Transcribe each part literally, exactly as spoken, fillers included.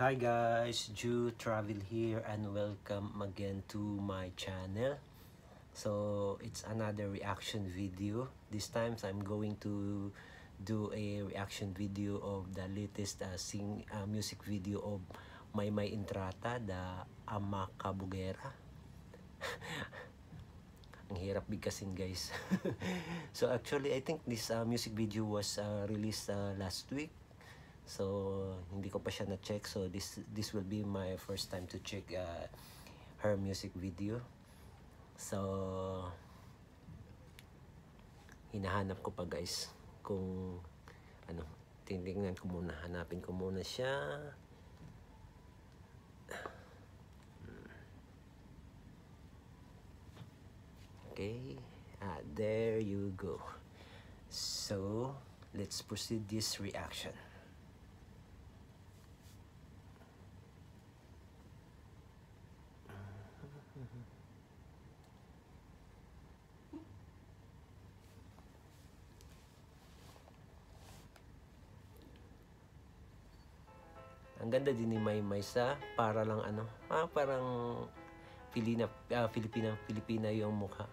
Hi guys, Ju Travel here and welcome again to my channel. So it's another reaction video. This time I'm going to do a reaction video of the latest uh, sing uh, music video of Maymay Entrata, the Ama Kabugera. Ang hirap bigkasin guys. So actually I think this uh, music video was uh, released uh, last week. So hindi ko pa siya na-check, so this this will be my first time to check uh, her music video. So hinahanap ko pa guys kung ano, titingnan ko muna, hanapin ko muna siya. Okay, ah, there you go. So let's proceed this reaction. Ang ganda din ni Maymay sa para lang ano, ah, parang Pilina, ah, Filipina, Filipina yung mukha.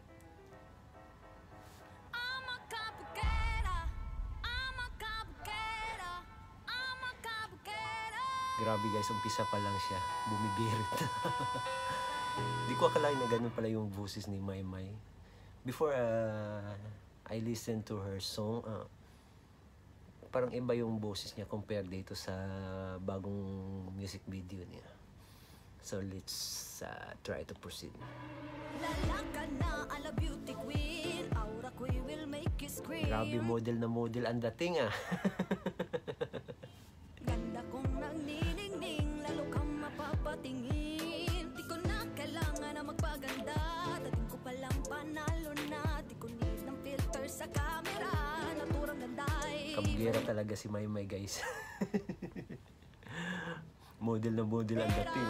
Grabe guys, umpisa pa lang siya, bumibirit. Di ko akalain na ganun pala yung boses ni Maymay. Before uh, I listened to her song, uh, parang iba yung boses niya compared dito sa bagong music video niya. So let's uh, try to proceed. Grabe, model na model ang dating ah. Ganda kong nagniningning, lalo kang mapapatingin. Di ko na kailangan na magpaganda, dating ko palang panalo na. Di ko need ng filter sa camera, naturang ganda. Kabugera talaga si Maymay guys. Model na model ang dating.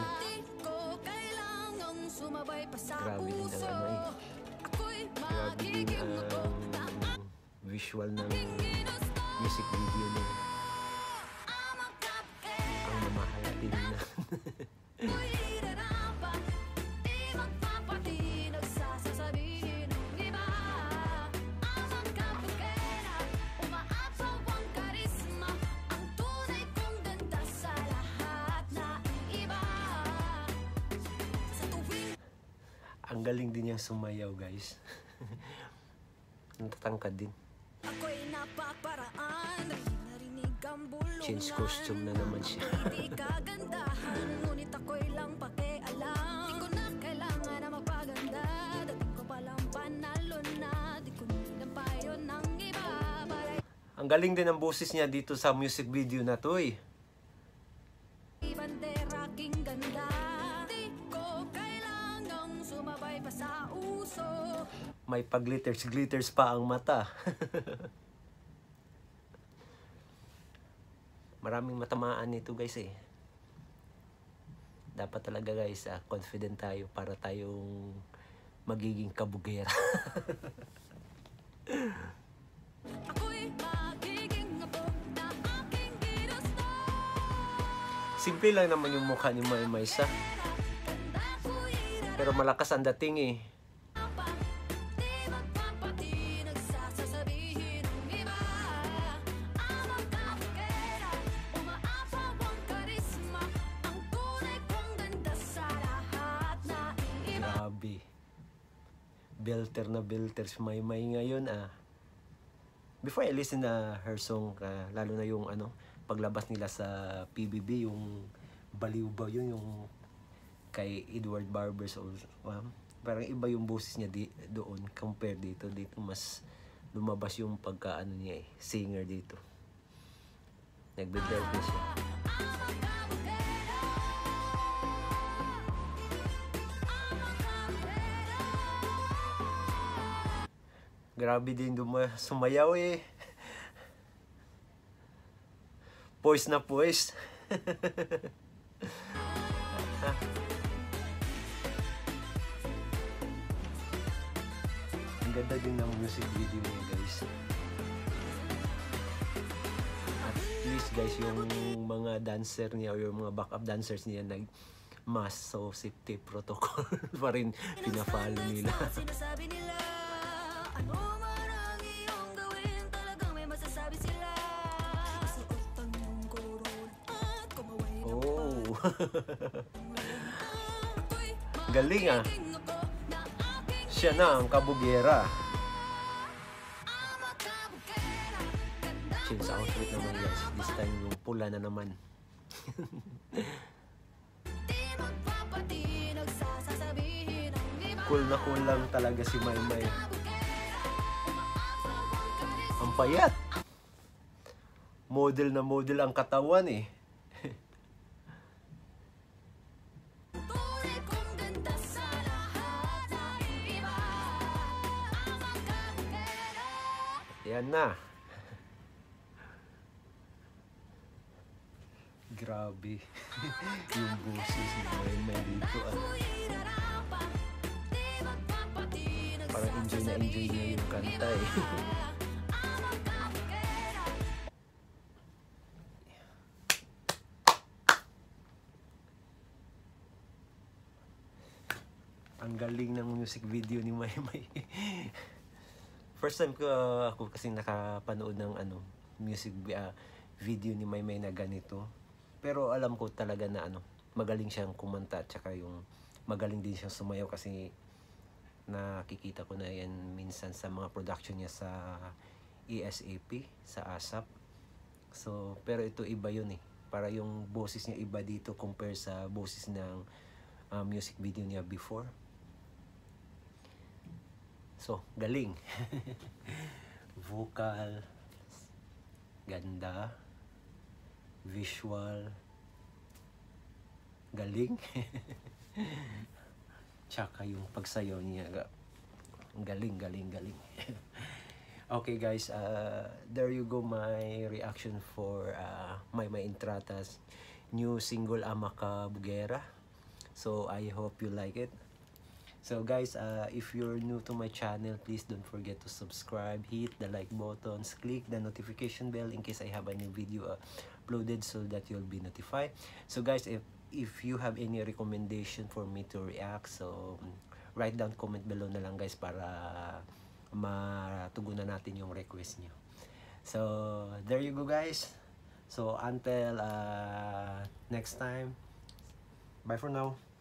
Grabe din ang ano eh. Grabe din ang visual ng music video niya. Ang mamahalatin na. Ang galing din niyang sumayaw guys. Natatangkad din. Change costume na naman siya. Ang galing din ang boses niya dito sa music video na to eh. May pag-glitters, glitters pa ang mata. Maraming matamaan nito guys eh. Dapat talaga guys, ah, confident tayo para tayong magiging kabugera. Simple lang naman yung mukha ni Maymay sa. Pero malakas ang dating eh. Grabe. Belter na belter si Maymay ngayon ah. Before I listen na her song, uh, lalo na yung ano, paglabas nila sa P B B, yung Baliw ba yun, yung kay Edward Barbers also. Um, parang iba yung boses niya di, doon compare dito. Dito mas lumabas yung pagkaano niya eh, singer dito. Nagbe-belt na siya. Grabe din duma sumayaw eh. Poise na poise. Ang ganda din ng music video niya guys. At least boses guys, yung mga dancer niya o yung mga backup dancers niya nag mask, so safety protocol pa rin pinafollow nila. Sinasabi nila, ano man ang iyong gawin, talagang may masasabi sila. Suotan mong koron at kumaway ng Oh. ako'y Galing ah. magiging ako na aking Siya na ang kabugera. ama kabukera. Ganda Change outfit naman guys. This time yung pula na naman. di magpapatinag sa sasabihin ng iba. Cool na cool lang talaga si Maymay. Ang payat. Model na model ang katawan eh. Tunay kong ganda sa lahat ng iba. Ama kabukera. Yan na. Grabe. Yung boses ni Maymay dito ah. Parang enjoy na enjoy niya yung kanta eh. Ang galing ng music video ni Maymay. First time ko uh, ako kasi nakapanood ng ano music uh, video ni Maymay na ganito. Pero alam ko talaga na ano, magaling siyang kumanta at saka yung magaling din siyang sumayaw kasi nakikita ko na yan minsan sa mga production niya sa E S A P, sa ASAP. So, pero ito iba yun eh. Para yung boses niya iba dito compare sa boses ng uh, music video niya before. So, galing. Vocal, ganda, visual, galing. Tsaka yung pagsayaw niya, galing, galing, galing. Okay guys, uh, there you go my reaction for uh, Maymay Entrata's new single Ama Kabugera. So I hope you like it. So guys, uh, if you're new to my channel, please don't forget to subscribe, hit the like buttons, click the notification bell in case I have a new video uh, uploaded so that you'll be notified. So guys, if if you have any recommendation for me to react, so write down comment below na lang guys para matugunan natin yung request nyo. So there you go guys. So until uh, next time, bye for now.